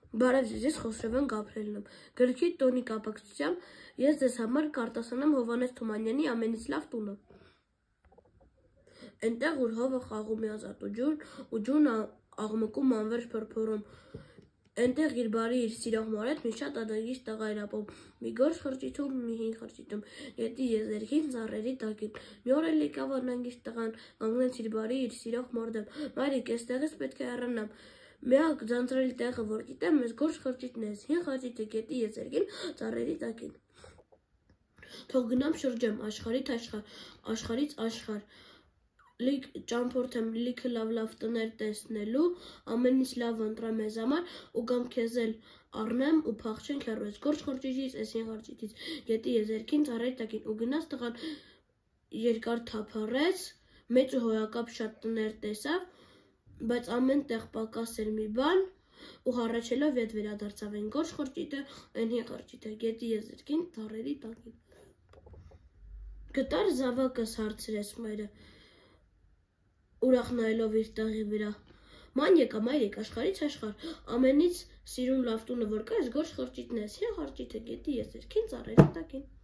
Բարև ձեզ, Խոսրևան Գաբրելն եմ։ Գրքի տոնի կապակցությամբ ես ձեզ համար կարտասանեմ Հովհաննես Թումանյանի «Ամենից լավ տունը»։ Այնտեղ որ հովը խաղում է ազատ ու ջուրն աղմկում անվերջ փրփուրում։ Այնտեղ իր բարի իր սիրողի հետ մի շատ ադագիշ տղա էր ապրում, մի գորշ խրճիթում, մի հին խրճիթում, գետի եզերքին, ծառերի տակին։ Մի օր էլ եկավ անհանգիստ տղան, կանգնեց իր բարի իր սիրող մորդեմ։ Մայրիկ, էստեղից պետք է հեռանամ։ Միակ ձանձրալի տեղը, որ գիտեմ, ես գորշ խրճիթն է, հին խրճիթը գետի եզերքին, ծառերի տակին։ Թող գնամ շրջեմ աշխարհից աշխարհ, աշխարհից աշխարհ, ճամփորդեմ լիքը լավ տներ տեսնելու, ամենից լավ ընտրեմ մեզ համար ու գամ քեզ էլ առնեմ ու փախչենք հեռու ես գորշ խրճիթից, էս հին խրճիթից, գետի եզերքին, ծառերի տակին ու գնաց տղան երկար թափառեց, մեծ ու հոյակապ շատ տներ տեսավ, բայց ամեն տեղ պակաս էր մի բան ու հառաչելով ետ վերադարձավ այն գորշ խրճիթը, այն հին խրճիթը, գետի եզերքին, ծառերի տակին։ Գտար զավակս հարցրեց մայրը, ուրախ նայելով իր տեղի վրա։ Ման եկա, մայրիկ, աշխարհից աշխարհ, ամենից սիրուն լավ տունը որ կա, այս գորշ խրճիթն է, հին խրճիթը, գետի եզերքին, ծառերի տակին։